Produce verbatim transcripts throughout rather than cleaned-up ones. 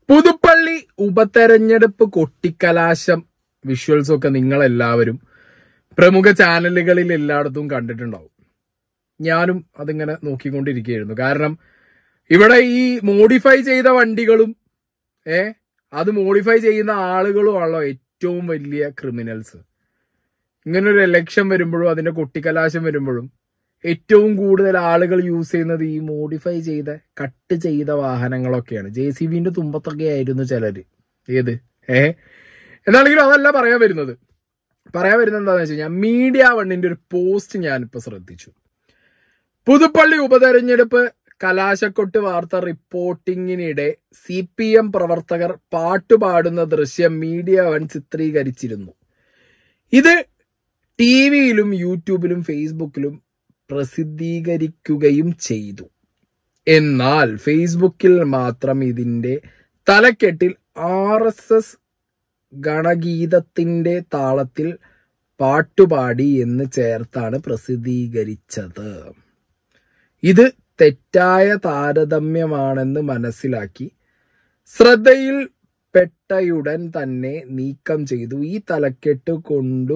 പുതുപ്പള്ളി ഉപതെരഞ്ഞെടുപ്പ് കൊട്ടിക്കലാശം വിഷ്വൽസ് ഒക്കെ നിങ്ങളെല്ലാവരും പ്രമുഖ ചാനലുകളിൽ എല്ലായിടത്തും കണ്ടിട്ടുണ്ടാവും. ഞാനും അതിങ്ങനെ നോക്കിക്കൊണ്ടിരിക്കുകയായിരുന്നു. കാരണം ഇവിടെ ഈ മോഡിഫൈ ചെയ്ത വണ്ടികളും ഏ അത് മോഡിഫൈ ചെയ്യുന്ന ആളുകളുമാണല്ലോ ഏറ്റവും വലിയ ക്രിമിനൽസ്. ഇങ്ങനൊരു എലക്ഷൻ വരുമ്പോഴും അതിന്റെ കൊട്ടിക്കലാശം വരുമ്പോഴും ഏറ്റവും കൂടുതൽ ആളുകൾ യൂസ് ചെയ്യുന്നത് ഈ മോഡിഫൈ ചെയ്ത കട്ട് ചെയ്ത വാഹനങ്ങളൊക്കെയാണ്. ജെ സി ബിന്റെ തുമ്പത്തൊക്കെ ആയിരുന്നു ചിലര്. ഏത് ഏ എന്നാണെങ്കിലും അതല്ല പറയാൻ വരുന്നത്. പറയാൻ വരുന്നത് എന്താണെന്ന് വെച്ച് കഴിഞ്ഞാൽ മീഡിയ വണ്ണിന്റെ ഒരു പോസ്റ്റ് ഞാനിപ്പോ ശ്രദ്ധിച്ചു. പുതുപ്പള്ളി ഉപതെരഞ്ഞെടുപ്പ് കലാശക്കൊട്ട് വാർത്ത റിപ്പോർട്ടിങ്ങിനിടെ സി പി എം പ്രവർത്തകർ പാട്ടുപാടുന്ന ദൃശ്യം മീഡിയ വൺ ചിത്രീകരിച്ചിരുന്നു. ഇത് ടി വിയിലും യൂട്യൂബിലും ഫേസ്ബുക്കിലും പ്രസിദ്ധീകരിക്കുകയും ചെയ്തു. എന്നാൽ ഫേസ്ബുക്കിൽ മാത്രം ഇതിന്റെ തലക്കെട്ടിൽ ആർ എസ് എസ് ഗണഗീതത്തിന്റെ താളത്തിൽ പാട്ടുപാടി എന്ന് ചേർത്താണ് പ്രസിദ്ധീകരിച്ചത്. ഇത് തെറ്റായ താരതമ്യമാണെന്ന് മനസ്സിലാക്കി ശ്രദ്ധയിൽ പെട്ടയുടൻ തന്നെ നീക്കം ചെയ്തു. ഈ തലക്കെട്ട് കൊണ്ടു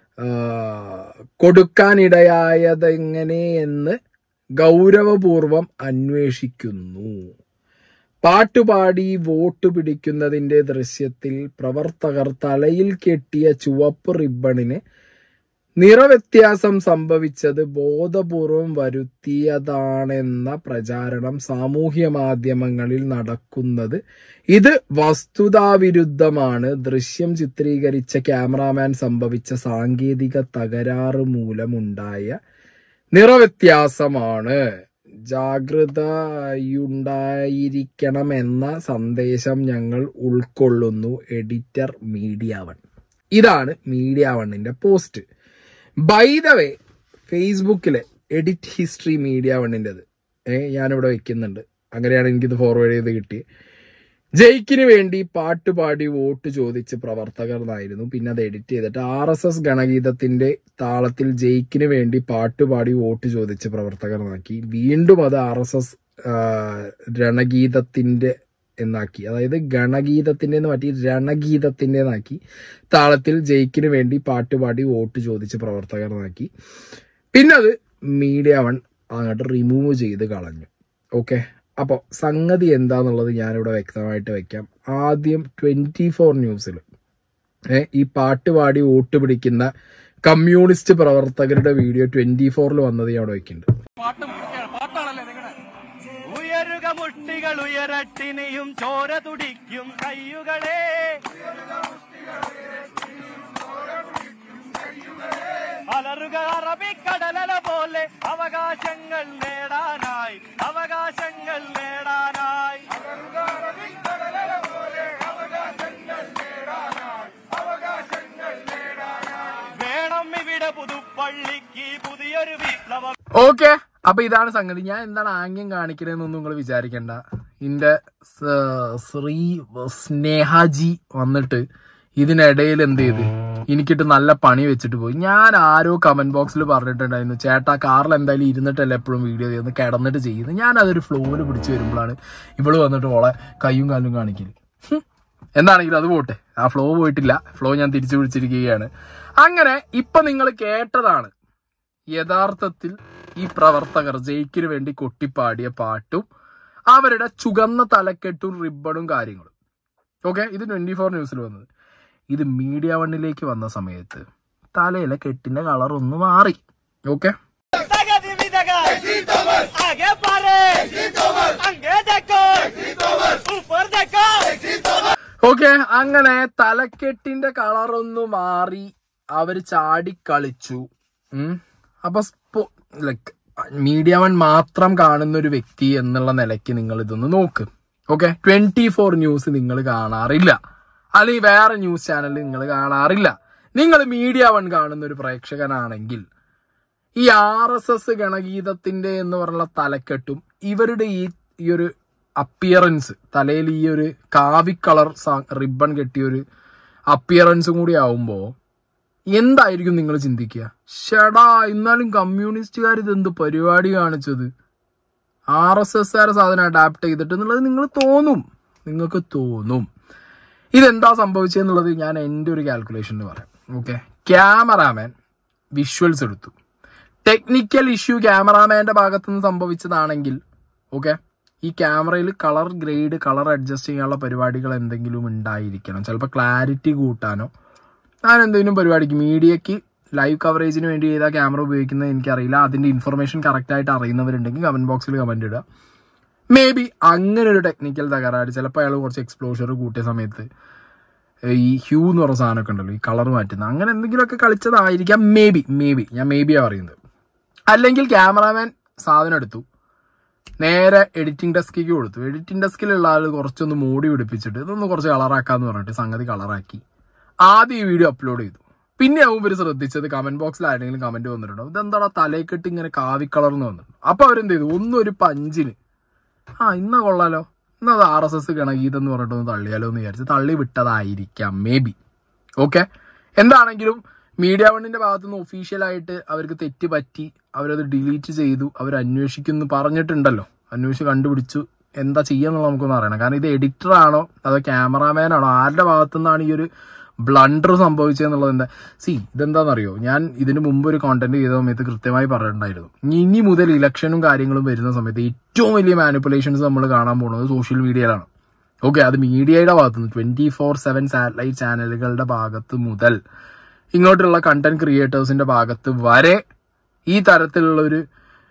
കൊടുക്കാനിടയായതെങ്ങനെയെന്ന് ഗൗരവപൂർവം അന്വേഷിക്കുന്നു. പാട്ടുപാടി വോട്ട് പിടിക്കുന്നതിന്റെ ദൃശ്യത്തിൽ പ്രവർത്തകർ തലയിൽ കെട്ടിയ ചുവപ്പ് റിബണിന് നിറവ്യത്യാസം സംഭവിച്ചത് ബോധപൂർവം വരുത്തിയതാണെന്ന പ്രചാരണം സാമൂഹ്യ മാധ്യമങ്ങളിൽ നടക്കുന്നത് ഇത് വസ്തുതാവിരുദ്ധമാണ്. ദൃശ്യം ചിത്രീകരിച്ച ക്യാമറാമാൻ സംഭവിച്ച സാങ്കേതിക തകരാറ് മൂലമുണ്ടായ നിറവ്യത്യാസമാണ്. ജാഗ്രതയുണ്ടായിരിക്കണമെന്ന സന്ദേശം ഞങ്ങൾ ഉൾക്കൊള്ളുന്നു. Editor media one. ഇതാണ് മീഡിയ വണ്ണിന്റെ പോസ്റ്റ്. ബൈ ദ വേ ഫേസ്ബുക്കിലെ എഡിറ്റ് ഹിസ്റ്ററി മീഡിയ വണ്ണിൻ്റെത് ഏ ഞാനിവിടെ വെക്കുന്നുണ്ട്. അങ്ങനെയാണ് എനിക്കിത് ഫോർവേഡ് ചെയ്ത് കിട്ടി. ജയിക്കിന് വേണ്ടി പാട്ടുപാടി വോട്ട് ചോദിച്ച് പ്രവർത്തകർ എന്നായിരുന്നു. പിന്നെ അത് എഡിറ്റ് ചെയ്തിട്ട് ആർ എസ് എസ് ഗണഗീതത്തിന്റെ താളത്തിൽ ജയിക്കിന് വേണ്ടി പാട്ടുപാടി വോട്ട് ചോദിച്ച് പ്രവർത്തകർ എന്നാക്കി. വീണ്ടും അത് ആർ എസ് എസ് രണഗീതത്തിന്റെ എന്നാക്കി. അതായത് ഗണഗീതത്തിന്റെ മാറ്റി രണഗീതത്തിന്റെ എന്നാക്കി. താളത്തിൽ ജയിക്കിന് വേണ്ടി പാട്ടുപാടി വോട്ട് ചോദിച്ച് പ്രവർത്തകർ എന്നാക്കി. പിന്നെ അത് മീഡിയ വൺ അങ്ങോട്ട് റിമൂവ് ചെയ്ത് കളഞ്ഞു. ഓക്കെ, അപ്പോൾ സംഗതി എന്താന്നുള്ളത് ഞാനിവിടെ വ്യക്തമായിട്ട് വെക്കാം. ആദ്യം ട്വന്റി ഫോർ ന്യൂസിൽ ഏഹ് ഈ പാട്ടുപാടി വോട്ട് പിടിക്കുന്ന കമ്മ്യൂണിസ്റ്റ് പ്രവർത്തകരുടെ വീഡിയോ ട്വന്റി ഫോറിൽ വന്നത് ഞാൻ അവിടെ വെക്കുന്നുണ്ട്. ഉയരുക മുട്ടികൾ ഉയരട്ടിനെയും ചോര തുടിക്കും കയ്യുകളെ, അലറുക അറബിക്കടലല പോലെ അവകാശങ്ങൾ നേടാനായി, അവകാശങ്ങൾ നേടാനായി, വേണം ഇവിടെ പുതുപ്പള്ളിക്ക് പുതിയൊരു വിപ്ലവം. ഓക്കെ, അപ്പൊ ഇതാണ് സംഗതി. ഞാൻ എന്താണ് ആംഗ്യം കാണിക്കണെന്നൊന്നും നിങ്ങൾ വിചാരിക്കണ്ട. എന്റെ ശ്രീ സ്നേഹാജി വന്നിട്ട് ഇതിനിടയിൽ എന്ത് ചെയ്ത് എനിക്കിട്ട് നല്ല പണി വെച്ചിട്ട് പോയി. ഞാൻ ആരോ കമന്റ് ബോക്സിൽ പറഞ്ഞിട്ടുണ്ടായിരുന്നു, ചേട്ടാ കാറിൽ എന്തായാലും ഇരുന്നിട്ടല്ല എപ്പോഴും വീഡിയോ ചെയ്യുന്നത്, കിടന്നിട്ട് ചെയ്യുന്നത്. ഞാൻ അതൊരു ഫ്ലോയിൽ പിടിച്ച് വരുമ്പോഴാണ് ഇവള് വന്നിട്ട് ഓളെ കയ്യും കാലും കാണിക്കല്. എന്താണെങ്കിലും അത് പോട്ടെ, ആ ഫ്ലോ പോയിട്ടില്ല. ഫ്ലോ ഞാൻ തിരിച്ചു പിടിച്ചിരിക്കുകയാണ്. അങ്ങനെ ഇപ്പൊ നിങ്ങൾ കേട്ടതാണ് യഥാർത്ഥത്തിൽ ഈ പ്രവർത്തകർ ജയിക്കിന് വേണ്ടി കൊട്ടിപ്പാടിയ പാട്ടും അവരുടെ ചുവന്ന തലക്കെട്ടും റിബണും കാര്യങ്ങളും. ഓക്കെ, ഇത് ട്വന്റി ഫോർ ന്യൂസിൽ വന്നത്. ഇത് മീഡിയ വണ്ണിലേക്ക് വന്ന സമയത്ത് തലയിലെ കെട്ടിന്റെ കളർ ഒന്ന് മാറി. ഓക്കെ, ഓക്കെ അങ്ങനെ തലക്കെട്ടിന്റെ കളറൊന്നു മാറി അവര് ചാടിക്കളിച്ചു. ഉം അപ്പൊ ലൈക്ക് മീഡിയ വൺ മാത്രം കാണുന്ന ഒരു വ്യക്തി എന്നുള്ള നിലയ്ക്ക് നിങ്ങൾ ഇതൊന്ന് നോക്ക്. ഓക്കെ, ട്വന്റി ഫോർ ന്യൂസ് നിങ്ങൾ കാണാറില്ല, അല്ലെങ്കിൽ വേറെ ന്യൂസ് ചാനൽ നിങ്ങൾ കാണാറില്ല. നിങ്ങൾ മീഡിയ വൺ കാണുന്ന ഒരു പ്രേക്ഷകനാണെങ്കിൽ ഈ ആർ എസ് എസ് ഗണഗീതത്തിന്റെ എന്ന് പറഞ്ഞ തലക്കെട്ടും ഇവരുടെ ഈ ഈ ഒരു അപ്പിയറൻസ്, തലയിൽ ഈ ഒരു കാവി കളർ റിബൺ കെട്ടിയ ഒരു അപ്പിയറൻസും കൂടി ആവുമ്പോ എന്തായിരിക്കും നിങ്ങൾ ചിന്തിക്കുക? ഷടാ, എന്നാലും കമ്മ്യൂണിസ്റ്റുകാർ ഇതെന്ത് പരിപാടി കാണിച്ചത്, ആർ എസ് എസ്കാരെ സാധനം അഡാപ്റ്റ് ചെയ്തിട്ട് എന്നുള്ളത് നിങ്ങൾ തോന്നും. നിങ്ങൾക്ക് തോന്നും. ഇതെന്താ സംഭവിച്ചെന്നുള്ളത് ഞാൻ എൻ്റെ ഒരു കാൽക്കുലേഷനിൽ പറയാം. ഓക്കെ, ക്യാമറാമാൻ വിഷ്വൽസ് എടുത്തു. ടെക്നിക്കൽ ഇഷ്യൂ ക്യാമറാമാൻ്റെ ഭാഗത്തുനിന്ന് സംഭവിച്ചതാണെങ്കിൽ ഓക്കെ, ഈ ക്യാമറയിൽ കളർ ഗ്രേഡ് കളർ അഡ്ജസ്റ്റ് ചെയ്യാനുള്ള പരിപാടികൾ എന്തെങ്കിലും ഉണ്ടായിരിക്കണം. ചിലപ്പോൾ ക്ലാരിറ്റി കൂട്ടാനോ അങ്ങനെ എന്തെങ്കിലും പരിപാടിക്ക് മീഡിയയ്ക്ക് ലൈവ് കവറേജിന് വേണ്ടി ഏതാ ക്യാമറ ഉപയോഗിക്കുന്നത് എനിക്കറിയില്ല. അതിൻ്റെ ഇൻഫർമേഷൻ കറക്റ്റായിട്ട് അറിയുന്നവരുണ്ടെങ്കിൽ കമൻറ്റ് ബോക്സിൽ കമൻറ്റ് ഇടുക. മേ ബി അങ്ങനെ ഒരു ടെക്നിക്കൽ തകരാറ്, ചിലപ്പോൾ അയാൾ കുറച്ച് എക്സ്പ്ലോഷർ കൂട്ടിയ സമയത്ത് ഈ ഹ്യൂ എന്ന് പറഞ്ഞ സാധനമൊക്കെ ഉണ്ടല്ലോ, ഈ കളർ മാറ്റുന്ന അങ്ങനെ എന്തെങ്കിലുമൊക്കെ കളിച്ചതായിരിക്കാം. മേ ബി മേ ബി ഞാൻ മേ ബിയാണ് പറയുന്നത്. അല്ലെങ്കിൽ ക്യാമറാമാൻ സാധനം എടുത്തു, നേരെ എഡിറ്റിംഗ് ഡെസ്കിലേക്ക് കൊടുത്തു. എഡിറ്റിംഗ് ഡെസ്കിലുള്ള ആൾ കുറച്ചൊന്ന് മൂടി പിടിപ്പിച്ചിട്ട് ഇതൊന്ന് കുറച്ച് കളറാക്കാന്ന് പറഞ്ഞിട്ട് സംഗതി കളറാക്കി ആദ്യം ഈ വീഡിയോ അപ്ലോഡ് ചെയ്തു. പിന്നെ ആവും ഇവർ ശ്രദ്ധിച്ചത് കമന്റ് ബോക്സിൽ ആരെങ്കിലും കമന്റ് വന്നിട്ടുണ്ടോ, ഇതെന്താടാ തലയെക്കെട്ട് ഇങ്ങനെ കാവി കളർന്ന് വന്നിട്ടുണ്ട്. അപ്പൊ അവരെന്ത് ചെയ്തു, ഒന്നും ഒരു പഞ്ചിന് ആ ഇന്ന കൊള്ളാലോ, ഇന്ന് അത് ആർ എസ് എസ് ഗണഗീതെന്ന് പറഞ്ഞിട്ടൊന്ന് തള്ളിയാലോ എന്ന് വിചാരിച്ച് തള്ളി വിട്ടതായിരിക്കാം മേ ബി. ഓക്കെ, എന്താണെങ്കിലും മീഡിയ വണ്ണിന്റെ ഭാഗത്തുനിന്ന് ഒഫീഷ്യലായിട്ട് അവർക്ക് തെറ്റ് പറ്റി, അവരത് ഡിലീറ്റ് ചെയ്തു, അവർ അന്വേഷിക്കുന്നു പറഞ്ഞിട്ടുണ്ടല്ലോ. അന്വേഷിച്ച് കണ്ടുപിടിച്ചു എന്താ ചെയ്യാന്നുള്ളത് നമുക്കൊന്നും അറിയണം. കാരണം ഇത് എഡിറ്റർ ആണോ അതോ ക്യാമറാമാൻ ആണോ, ആരുടെ ഭാഗത്തുനിന്നാണ് ഈ ഒരു ബ്ലണ്ടർ സംഭവിച്ചതെന്നുള്ളത് എന്താ. സി ഇതെന്താണെന്നറിയോ, ഞാൻ ഇതിന് മുമ്പ് ഒരു കോണ്ടന്റ് ചെയ്ത സമയത്ത് കൃത്യമായി പറഞ്ഞിട്ടുണ്ടായിരുന്നു, ഇനി മുതൽ ഇലക്ഷനും കാര്യങ്ങളും വരുന്ന സമയത്ത് ഏറ്റവും വലിയ മാനിപ്പുലേഷൻസ് നമ്മൾ കാണാൻ പോകുന്നത് സോഷ്യൽ മീഡിയയിലാണ്. ഓക്കെ, അത് മീഡിയയുടെ ഭാഗത്തുനിന്ന് ട്വന്റി ഫോർ സെവൻ സാറ്റലൈറ്റ് ചാനലുകളുടെ ഭാഗത്ത് മുതൽ ഇങ്ങോട്ടുള്ള കണ്ടന്റ് ക്രിയേറ്റേഴ്സിന്റെ ഭാഗത്ത് വരെ ഈ തരത്തിലുള്ള ഒരു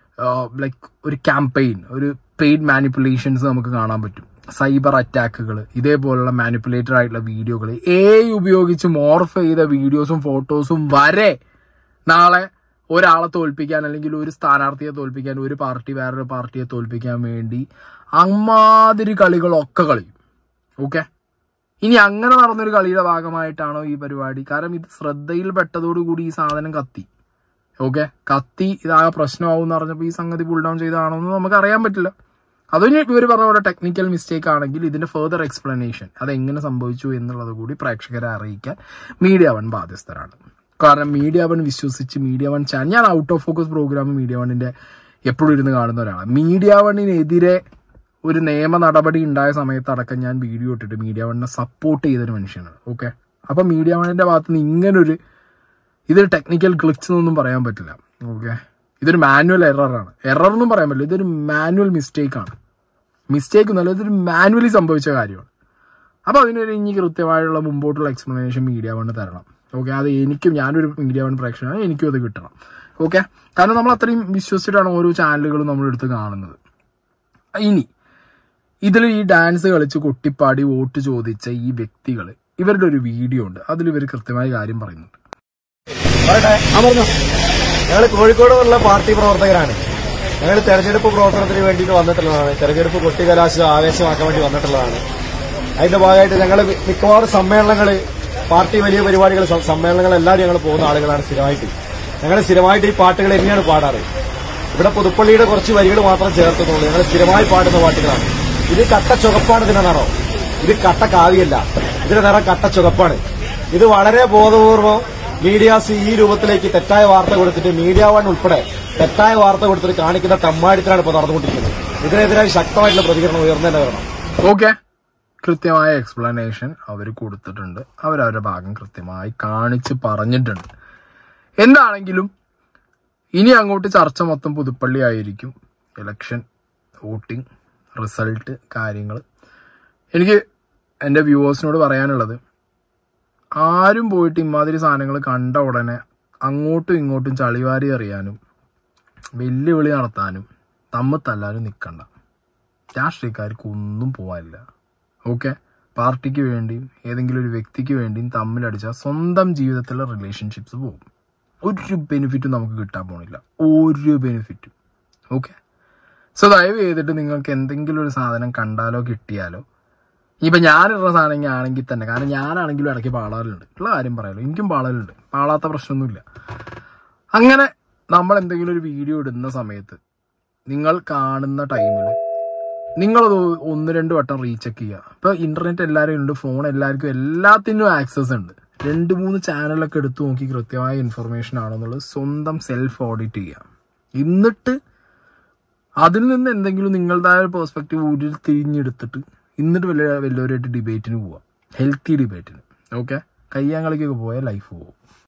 ലൈക്ക് ഒരു ക്യാമ്പയിൻ, ഒരു പെയ്ഡ് മാനിപ്പുലേഷൻസ് നമുക്ക് കാണാൻ പറ്റും. സൈബർ അറ്റാക്കുകൾ, ഇതേപോലുള്ള മാനിപ്പുലേറ്റഡ് ആയിട്ടുള്ള വീഡിയോകൾ, എ ഐ ഉപയോഗിച്ച് മോർഫ് ചെയ്ത വീഡിയോസും ഫോട്ടോസും വരെ നാളെ ഒരാളെ തോൽപ്പിക്കാൻ അല്ലെങ്കിൽ ഒരു സ്ഥാനാർത്ഥിയെ തോൽപ്പിക്കാൻ, ഒരു പാർട്ടി വേറൊരു പാർട്ടിയെ തോൽപ്പിക്കാൻ വേണ്ടി അമ്മാതിരി കളികളൊക്കെ കളിയും. ഓക്കെ, ഇനി അങ്ങനെ നടന്നൊരു കളിയുടെ ഭാഗമായിട്ടാണോ ഈ പരിപാടി? കാരണം ഇത് ശ്രദ്ധയിൽപ്പെട്ടതോടുകൂടി ഈ സാധനം കത്തി. ഓക്കെ, കത്തി ഇതാകെ പ്രശ്നമാവും എന്ന് പറഞ്ഞപ്പോൾ ഈ സംഗതി പുൾ ഡൗൺ ചെയ്താണോ എന്ന് നമുക്ക് അറിയാൻ പറ്റില്ല. അതിന് ഇവർ പറഞ്ഞ പോലെ ടെക്നിക്കൽ മിസ്റ്റേക്ക് ആണെങ്കിൽ ഇതിന്റെ ഫെർദർ എക്സ്പ്ലനേഷൻ അതെങ്ങനെ സംഭവിച്ചു എന്നുള്ളത് കൂടി പ്രേക്ഷകരെ അറിയിക്കാൻ മീഡിയ വൺ ബാധ്യസ്ഥരാണ്. കാരണം മീഡിയ വൺ വിശ്വസിച്ച് മീഡിയ വൺ ചാനൽ, ഞാൻ out of focus programme media വണ്ണിന്റെ എപ്പോഴും ഇരുന്ന് കാണുന്ന ഒരാളാണ്. മീഡിയ വണ്ണിനെതിരെ ഒരു നിയമ നടപടി ഉണ്ടായ സമയത്തടക്കം ഞാൻ വീഡിയോ ഇട്ടിട്ട് മീഡിയ വണ്ണിനെ സപ്പോർട്ട് ചെയ്തൊരു മനുഷ്യനാണ്. ഓക്കെ, അപ്പൊ മീഡിയ വണ്ണിന്റെ ഭാഗത്ത് നിന്ന് ഇങ്ങനൊരു ഇതൊരു ടെക്നിക്കൽ ഗ്ലിച്ച് എന്നൊന്നും പറയാൻ പറ്റില്ല. ഓക്കെ, ഇതൊരു മാനുവൽ എററാണ്. എറർ എന്നും പറയാൻ പറ്റില്ല, ഇതൊരു മാനുവൽ മിസ്റ്റേക്ക് ആണ്. മിസ്റ്റേക്ക് എന്നല്ല, ഇതൊരു മാനുവലി സംഭവിച്ച കാര്യമാണ്. അപ്പോൾ അതിനൊരു ഇനി കൃത്യമായുള്ള മുമ്പോട്ടുള്ള എക്സ്പ്ലനേഷൻ മീഡിയ വണ്ണ് തരണം. ഓക്കെ, അത് എനിക്കും, ഞാനൊരു മീഡിയ വൺ പ്രേക്ഷകനാണ്, എനിക്കും അത് കിട്ടണം. ഓക്കെ, കാരണം നമ്മൾ അത്രയും വിശ്വസിച്ചിട്ടാണ് ഓരോ ചാനലുകളും നമ്മളെടുത്ത് കാണുന്നത്. ഇനി ഇതിൽ ഈ ഡാൻസ് കളിച്ച് കൊട്ടിപ്പാടി വോട്ട് ചോദിച്ച ഈ വ്യക്തികൾ, ഇവരുടെ ഒരു വീഡിയോ ഉണ്ട്, അതിൽ ഇവർ കൃത്യമായ കാര്യം പറയുന്നുണ്ട്. ഞങ്ങൾ കോഴിക്കോടുള്ള പാർട്ടി പ്രവർത്തകരാണ്. ഞങ്ങൾ തെരഞ്ഞെടുപ്പ് പ്രവർത്തനത്തിന് വേണ്ടിയിട്ട് വന്നിട്ടുള്ളതാണ്. തെരഞ്ഞെടുപ്പ് കൊട്ടിക്കലാശം ആവേശമാക്കാൻ വേണ്ടി വന്നിട്ടുള്ളതാണ്. അതിന്റെ ഭാഗമായിട്ട് ഞങ്ങൾ മിക്കവാറും സമ്മേളനങ്ങൾ, പാർട്ടി വലിയ പരിപാടികൾ, സമ്മേളനങ്ങൾ എല്ലാവരും ഞങ്ങൾ പോകുന്ന ആളുകളാണ് സ്ഥിരമായിട്ട്. ഞങ്ങൾ സ്ഥിരമായിട്ട് ഈ പാട്ടുകൾ എങ്ങനെയാണ് പാടാറ്. ഇവിടെ പുതുപ്പള്ളിയുടെ കുറച്ച് വരികൾ മാത്രം ചേർത്തുന്നുള്ളൂ. ഞങ്ങൾ സ്ഥിരമായി പാടുന്ന പാട്ടുകളാണ്. ഇത് കട്ട ചുവപ്പാണ് ഇതിന്റെ നിറം. ഇത് കട്ട കാവിയല്ല, ഇതിന്റെ നിറം കട്ട ചുവപ്പാണ്. ഇത് വളരെ ബോധപൂർവം മീഡിയാസ് ഈ രൂപത്തിലേക്ക് തെറ്റായ വാർത്ത കൊടുത്തിട്ട് മീഡിയ വൺ ഉൾപ്പെടെ തെറ്റായ വാർത്ത കൊടുത്തിട്ട് കാണിക്കുന്ന തമ്മാടിത്തരാണ് ഇപ്പോൾ നടന്നുകൊണ്ടിരിക്കുന്നത്. ഇതിനെതിരായി ശക്തമായിട്ടുള്ള പ്രതികരണം ഉയർന്നതന്നെ വരണം. ഓക്കെ, കൃത്യമായ എക്സ്പ്ലനേഷൻ അവർ കൊടുത്തിട്ടുണ്ട്. അവരവരുടെ ഭാഗം കൃത്യമായി കാണിച്ച് പറഞ്ഞിട്ടുണ്ട്. എന്താണെങ്കിലും ഇനി അങ്ങോട്ട് ചർച്ച മൊത്തം പുതുപ്പള്ളി ആയിരിക്കും. ഇലക്ഷൻ, വോട്ടിംഗ്, റിസൾട്ട്, കാര്യങ്ങൾ. എനിക്ക് എൻ്റെ വ്യൂവേഴ്സിനോട് പറയാനുള്ളത്, ആരും പോയിട്ട് ഇമാതിരി സാധനങ്ങൾ കണ്ട ഉടനെ അങ്ങോട്ടും ഇങ്ങോട്ടും ചളിവാരി എറിയാനും വെല്ലുവിളി നടത്താനും തമ്മിൽ തല്ലാനും നിൽക്കണ്ട. രാഷ്ട്രീയക്കാർക്ക് ഒന്നും പോകാനില്ല. ഓക്കെ, പാർട്ടിക്ക് വേണ്ടിയും ഏതെങ്കിലും ഒരു വ്യക്തിക്ക് വേണ്ടിയും തമ്മിലടിച്ചാൽ സ്വന്തം ജീവിതത്തിലെ റിലേഷൻഷിപ്സ് പോകും. ഒരു ബെനിഫിറ്റും നമുക്ക് കിട്ടാൻ പോണില്ല, ഒരു ബെനിഫിറ്റും. ഓക്കെ, സോ ദയവ് ചെയ്തിട്ട് നിങ്ങൾക്ക് എന്തെങ്കിലും ഒരു സാധനം കണ്ടാലോ കിട്ടിയാലോ, ഇനിയിപ്പോൾ ഞാനിടുന്ന സാധനം ആണെങ്കിൽ തന്നെ, കാരണം ഞാനാണെങ്കിലും ഇടയ്ക്ക് പാളാറുണ്ട്, ഉള്ള കാര്യം പറയാലോ, എനിക്കും പാളലുണ്ട്, പാളാത്ത പ്രശ്നമൊന്നുമില്ല. അങ്ങനെ നമ്മൾ എന്തെങ്കിലും ഒരു വീഡിയോ ഇടുന്ന സമയത്ത് നിങ്ങൾ കാണുന്ന ടൈമിൽ നിങ്ങളത് ഒന്ന് രണ്ട് വട്ടം റീചെക്ക് ചെയ്യുക. ഇപ്പോൾ ഇൻ്റർനെറ്റ് എല്ലാവരും ഉണ്ട്, ഫോൺ എല്ലാവർക്കും എല്ലാത്തിനും ആക്സസ് ഉണ്ട്. രണ്ട് മൂന്ന് ചാനലൊക്കെ എടുത്തു നോക്കി കൃത്യമായ ഇൻഫർമേഷൻ ആണെന്നുള്ളത് സ്വന്തം സെൽഫ് ഓഡിറ്റ് ചെയ്യുക. എന്നിട്ട് അതിൽ നിന്ന് എന്തെങ്കിലും നിങ്ങളുടേതായ പെർസ്പെക്റ്റീവ് ഊരിൽ തിരിഞ്ഞെടുത്തിട്ട് എന്നിട്ട് വലിയ വലിയവരായിട്ട് ഡിബേറ്റിന് പോവാം, ഹെൽത്തി ഡിബേറ്റിന്. ഓക്കെ, കയ്യാങ്കളിക്കൊക്കെ പോയാൽ ലൈഫ് പോകും.